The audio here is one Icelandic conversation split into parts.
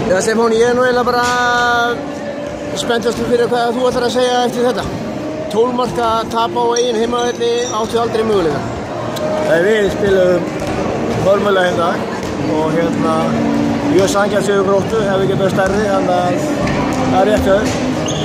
Já, Stefán, ég eiginlega bara spenntastur fyrir hvað þú ætlar að segja eftir þetta. 12 marka tap á eigin heimavelli, áttu aldrei möguleika. Við spilum hörmulega í dag og mjög sanngjarnt sigur Gróttu, ef við getum stærri, þannig að það er rétt hjá þér.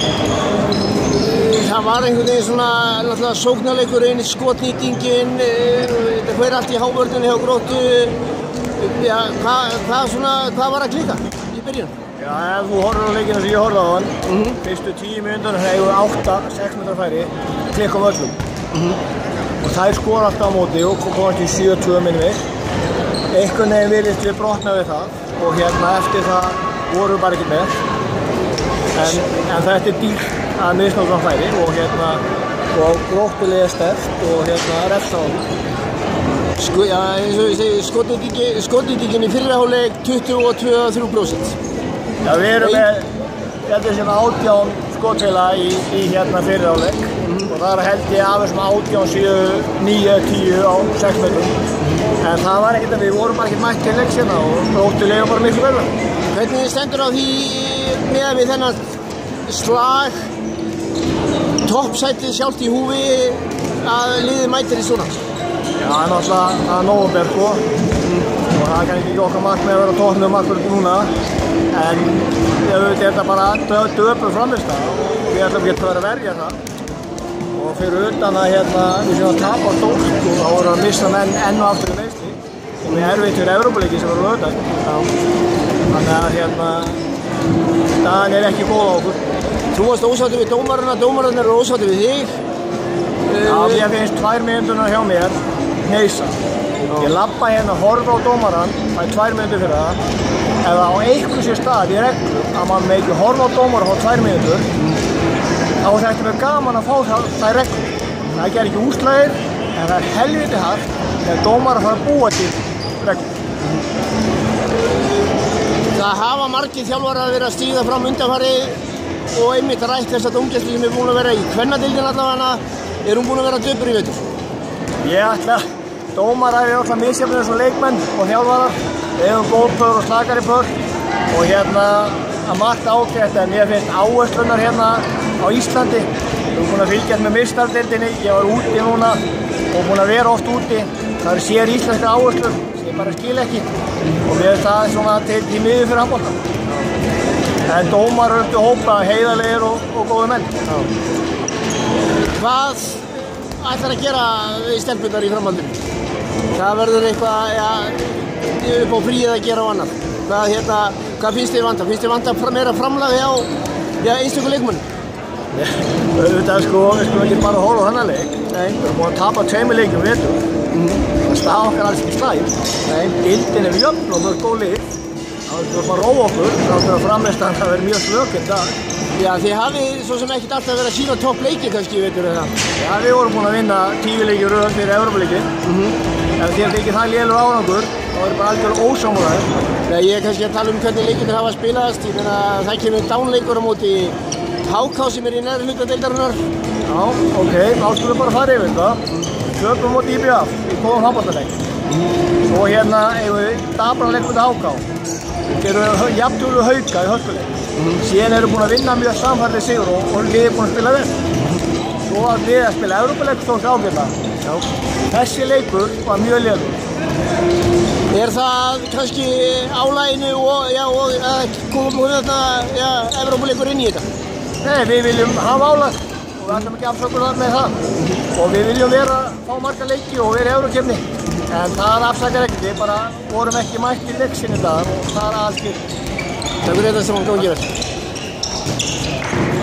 Það var einhvern veginn svona náttúrulega sóknarleikurinn, skotnýtingin, þetta hver allt í hávörðunni hjá Gróttu. Já, hvað var að klika í byrjun? Já, ef þú horfir á leikina sem ég horfði á hann, fyrstu 10 mínútur hefur 8-6 metrar færi, klikkum öllum. Og þær skora alltaf á móti og komast í 7-2 minnum við. Einhvern veginn virðist við brotna við það og eftir það vorum við bara ekki með. En þetta er dýrt að misnóta færi og Gróttulega er sterkt og refsa á því. Já, eins og ég segi, skotnýtingin í fyrri hálfleik 22-3%. Já, við erum með þetta sem 18 skotféla í fyrri hálfleik og þar held ég af þessum 18 séu 9-10 á 6 metrum. En það var ekkert að við vorum bara ekkert mætt til leiks og Gróttulega bara miklu verða. Hvernig stendur á því með við þennan slag, toppsætið sjálft í húfi að liðið mætir í svona? Já, það er nóvember og það er kannski ekki okkar markmið að vera toppnum akkurat núna, en auðvitað er þetta bara döpur frammistaða og við ætlum ekki að vera að verja það. Og fyrir utan að við séum að tapa stórt og þá vorum við að missa menn enn og aftur í meiðsli og við erfitt fyrir Evrópuleiki sem voru lögdag. Þannig að staðan er ekki góð á okkur. Þú varst ósáttur við dómararnir eru ósáttur við þig. Já, ég finnst 2 mínúturnar hjá mér hneysa. Ég labba horfa á dómarann, það er 2 mínútur fyrir það. Ef það á einhver sér stað í reglu að maður með ekki horfa á dómarann á 2 mínútur, þá er þetta mjög gaman að fá það í reglu. Það ger ekki úrslægir, en það er helviti hart þegar dómarar fara að búa til reglu. Það hafa margir þjálfarar verið að stíga fram undanfarið og einmitt rætt þessa dómgæslu sem er búin að vera í kvennadeildinni allavega. Er hún búin að vera döpur í vetur? Ég ætla, dómarar eru alltaf misjafnir eins og leikmenn og þjálfarar. Við hefum góð pör og slakari pör og að margt ágætt, en ég finnst áherslunar á Íslandi. Við erum búin að fylgjast með meistaradeildinni, ég var úti núna og búin að vera oft úti. Það eru sér íslenska áherslur sem ég bara skil ekki og mér finnst það svona til í miður fyrir handbolta. En dómarar eru hópa heiðarlegir og góði menn. Hvað ætlar að gera við stelpurnar í framhaldinu? Það verður eitthvað upp á fríið að gera á annað. Hvað finnst þið vanta? Finnst þið vanta meira framlag hjá einstöku leikmönnum? Auðvitað við skulum ekki bara horfa á þennan leik. Nei. Við erum búin að tapa 2 leikjum í vetur. Það staða okkar alls ekki slæm. Deildin er jöfn og mjög góð lið. Það er bara að róa okkur, þáttur að frammeistan það verður mjög slök í dag. Já, þið hafið svo sem ekkert alltaf verið að sína toppleiki kannski, veitur það? Já, við vorum búin að vinna 10 leiki í röð fyrir Evrópuleiki. Ef þér þykir það lélegur árangur, þá er bara algjör ósammálaður. Nei, ég er kannski að tala hvernig leikirnir hafa spilast. Ég meina, það kemur dánleikur á móti HK sem er í neðri hluta deildarinnar. Já, ok, þá skulum við bara fara yfir þetta. Töpum móti IBF í góðum handboltaleik. Svo eigum við dabranleik móti HK. Við erum jafntölu Hauka í hörkuleik. Síðan erum við búin að vinna mjög samfærið sigur og liðið búin að spila vel. Svo að liðið að spila Evrópuleik tók ágætlega. Þessi leikur var mjög lélegur. Er það kannski álaginu og koma Evrópuleikur inn í þetta? Nei, við viljum hafa álag og við ætlum ekki afsökunar með það. Og við viljum fá marga leiki og vera í Evrópukefni. En það afsakar ekki, við bara vorum ekki mætt í leiksinni í dag og það alls ekki. Takk fyrir þetta sem hann góð að gera.